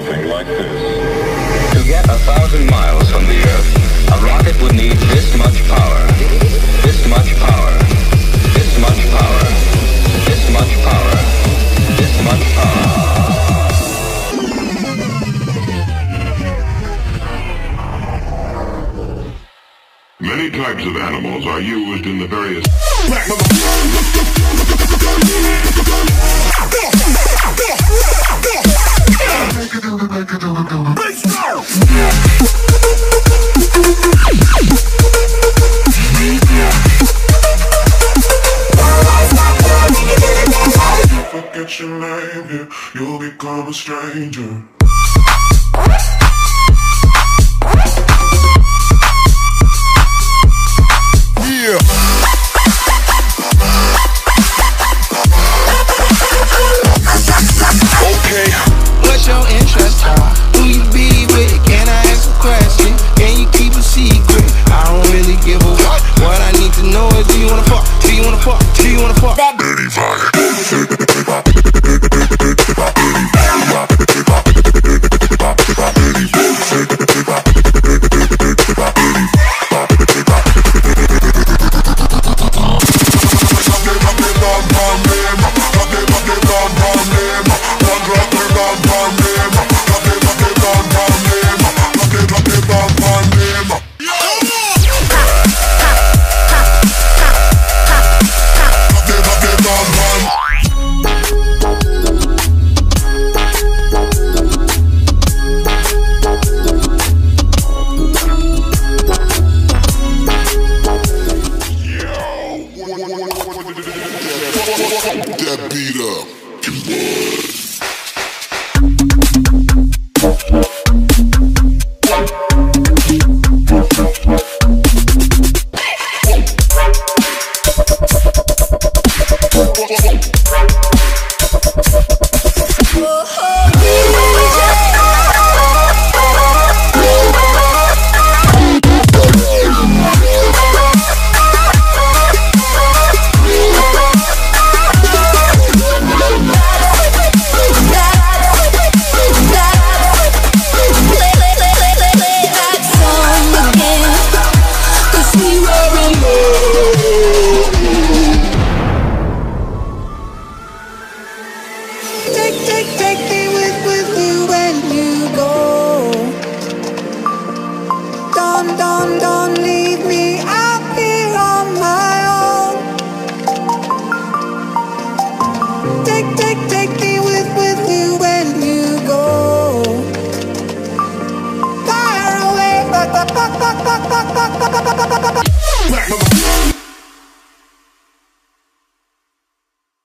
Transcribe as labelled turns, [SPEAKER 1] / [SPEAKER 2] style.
[SPEAKER 1] something like this. To get 1,000 miles from the Earth, a rocket would need this much power, this much power, this much power, this much power, this much power.
[SPEAKER 2] Many types of animals are used in the various...
[SPEAKER 3] Forget your name here, you'll become a stranger.
[SPEAKER 4] Okay. What's your interest? Who you be with? Can I ask a question? Can you keep a secret? I don't really give a what. What I need to know is, do you wanna fuck? Do you wanna fuck? Do you wanna fuck? That dirty fire.
[SPEAKER 3] That beat up.
[SPEAKER 5] Take me with you when you go. Don't leave me out here on my own. Take me with you when you go. Fire away,